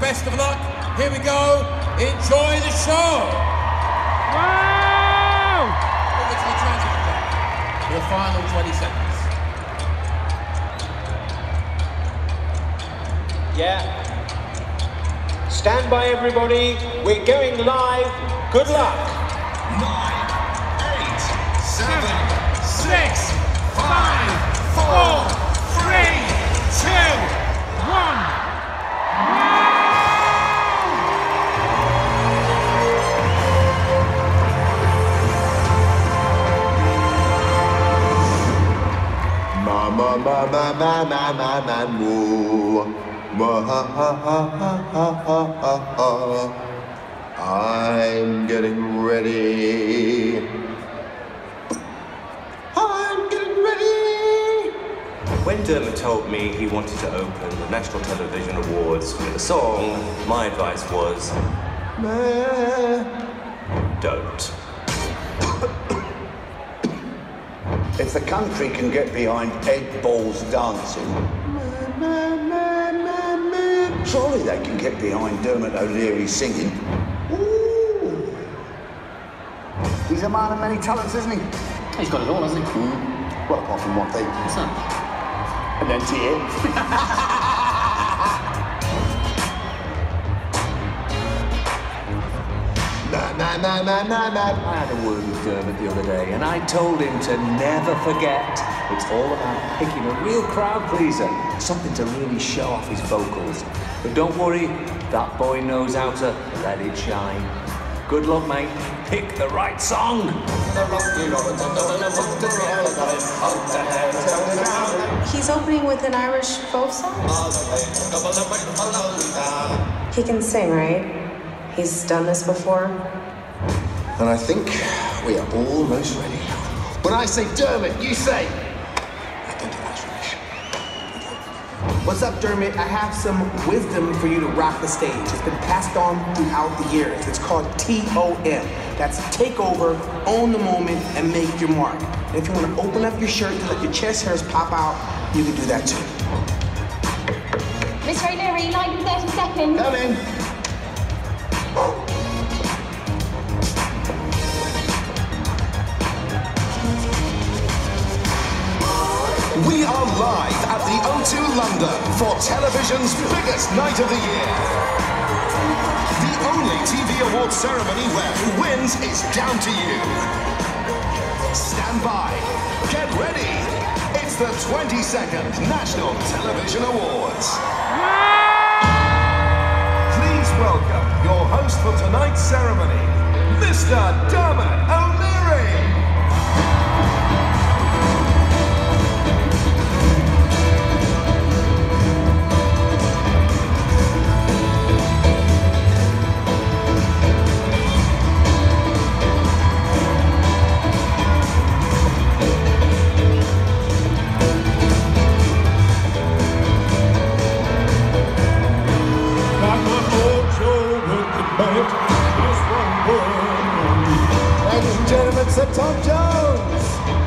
best of luck. Here we go. Enjoy the show. Wow! Over to the transit clock. The final 20 seconds. Yeah. Stand by, everybody. We're going live. Good luck. 9, 8, 7, 6, 5, 4, 3, 2, 1. I'm getting ready. I'm getting ready. When Dermot told me he wanted to open the National Television Awards with a song, my advice was, don't. If the country can get behind Ed Balls dancing, surely they can get behind Dermot O'Leary singing. Ooh. He's a man of many talents, isn't he? He's got it all, hasn't he? Well, apart from one thing. What's that? An NTA. I had a word with Dermot the other day, and I told him to never forget it's all about picking a real crowd pleaser, something to really show off his vocals. But don't worry, that boy knows how to let it shine. Good luck, mate. Pick the right song. He's opening with an Irish folk song? He can sing, right? He's done this before? And I think we are almost ready. When I say Dermot, you say... I don't think that's rubbish. What's up, Dermot? I have some wisdom for you to rock the stage. It's been passed on throughout the years. It's called TOM. That's take over, own the moment, and make your mark. And if you want to open up your shirt to let your chest hairs pop out, you can do that too. Miss O'Leary, live in 30 seconds. Come in. We are live at the O2 London for television's biggest night of the year. The only TV awards ceremony where who wins is down to you. Stand by. Get ready. It's the 22nd National Television Awards. Please welcome your host for tonight's ceremony, Mr. Dermot O'Leary. Ladies and gentlemen, Sir Tom Jones.